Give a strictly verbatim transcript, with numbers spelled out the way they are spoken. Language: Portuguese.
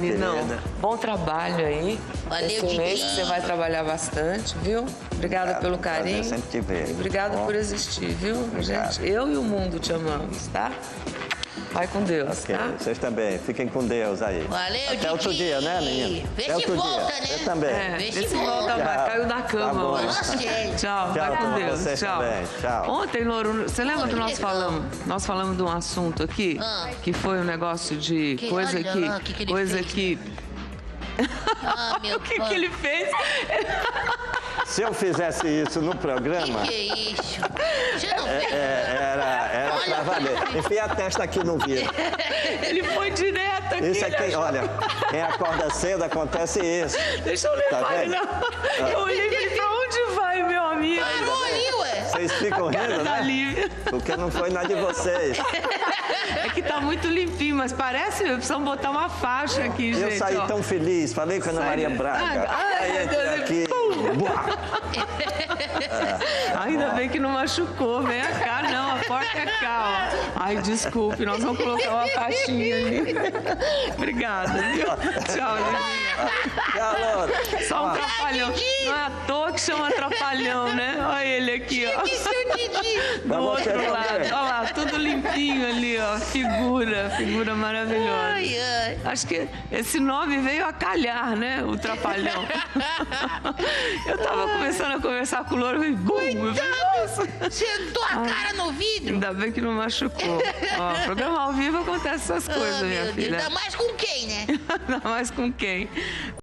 Queridão, querida. bom trabalho aí. Valeu, Esse Didi. mês que você vai trabalhar bastante, viu? Obrigada Obrigado, pelo prazer carinho. sempre te ver. E obrigada Bom. por existir, viu, Obrigado. gente? Eu e o mundo te amamos, tá? Vai com Deus, Ok, tá? vocês também. Fiquem com Deus aí. Valeu, Até Didi. outro dia, né, menino? Vê Até se outro volta, dia. né? Você também. É, Vê vê se se volta. volta mais. Tchau. Caiu da cama Tá bom. hoje. Nossa, gente. Tchau, vai Tchau com pra Deus. vocês Tchau. também. Tchau. Ontem, Louro, você lembra Olha que que nós legal. falamos, nós falamos de um assunto aqui, Ah. que foi um negócio de Que- coisa olha que, lá, que que ele coisa fez? que, Ah, meu o que pai. que ele fez? Se eu fizesse isso no programa, Que que é isso? Você não fez? é, era, era Olha. pra valer. Enfia a testa aqui no vidro. Ele foi direto aqui. Isso é ele quem, achou- olha, quem acorda cedo acontece isso. Deixa eu levar Tá ele. vendo? não. Eu olhei e falei, pra onde vai, meu amigo? Parou ali, ué. Vocês ficam Cara rindo, da né? Lívia. Porque não foi na de vocês. É que tá muito limpinho, mas parece, precisamos botar uma faixa aqui, Eu gente. saí ó. tão feliz, falei com a Ana Sai- Maria Braga. Ai, Aí meu entrei Deus, aqui. buá. Ainda bem que não machucou. Vem cá, não. A porta é cá, ó. Ai, desculpe, nós vamos colocar uma faixinha ali. Obrigada, viu? Tchau, Livinha. Tchau, Loura. Só um trapalhão. Não é à toa que chama trapalhão, né? Olha ele aqui, ó. Que seu Didi. Do Pra você outro também. lado. Olha lá, tudo limpinho ali, ó. Figura, figura maravilhosa. Ai, ai. Acho que esse nome veio a calhar, né? O Trapalhão. Eu tava começando a conversar com o Louro e bum! Eu falei, nossa! Sentou a cara no vidro. Ainda bem que não machucou. Ó, programa ao vivo acontece essas coisas, Ah, minha meu Deus. filha. Ainda mais com quem, né? Ainda mais com quem?